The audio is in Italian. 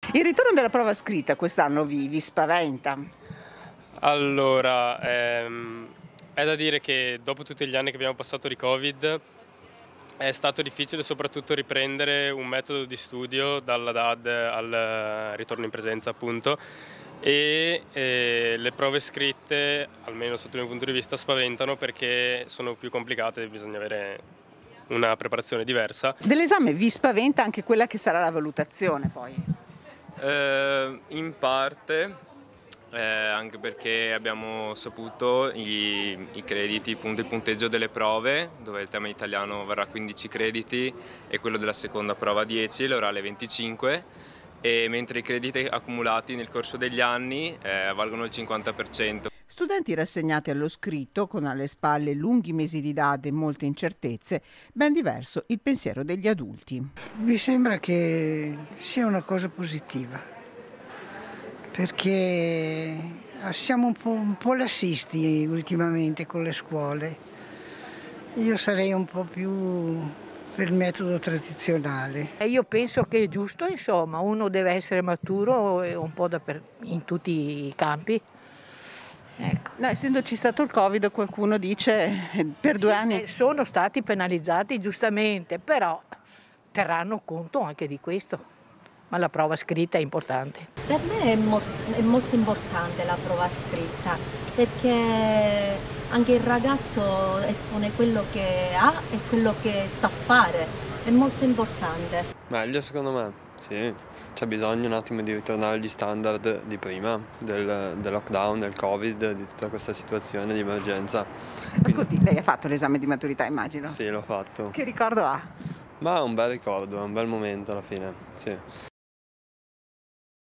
Il ritorno della prova scritta quest'anno vi spaventa? Allora, è da dire che dopo tutti gli anni che abbiamo passato di Covid è stato difficile soprattutto riprendere un metodo di studio dalla DAD al ritorno in presenza appunto e le prove scritte, almeno sotto il mio punto di vista, spaventano perché sono più complicate e bisogna avere una preparazione diversa. Dell'esame vi spaventa anche quella che sarà la valutazione poi? In parte, anche perché abbiamo saputo i crediti, il punteggio delle prove, dove il tema italiano varrà 15 crediti e quello della seconda prova 10, l'orale 25, e mentre i crediti accumulati nel corso degli anni valgono il 50%. Studenti rassegnati allo scritto, con alle spalle lunghi mesi di DAD e molte incertezze, ben diverso il pensiero degli adulti. Mi sembra che sia una cosa positiva, perché siamo un po' lassisti ultimamente con le scuole. Io sarei un po' più per il metodo tradizionale. Io penso che è giusto, insomma, uno deve essere maturo un po' in tutti i campi. Ecco. No, essendoci stato il Covid, qualcuno dice per 2 anni. Sono stati penalizzati giustamente, però terranno conto anche di questo. Ma la prova scritta è importante. Per me è molto importante la prova scritta, perché anche il ragazzo espone quello che ha e quello che sa fare, è molto importante. Meglio secondo me, sì, c'è bisogno un attimo di ritornare agli standard di prima, del lockdown, del Covid, di tutta questa situazione di emergenza. Ascolti, lei ha fatto l'esame di maturità, immagino? Sì, l'ho fatto. Che ricordo ha? Ma è un bel ricordo, è un bel momento alla fine, sì.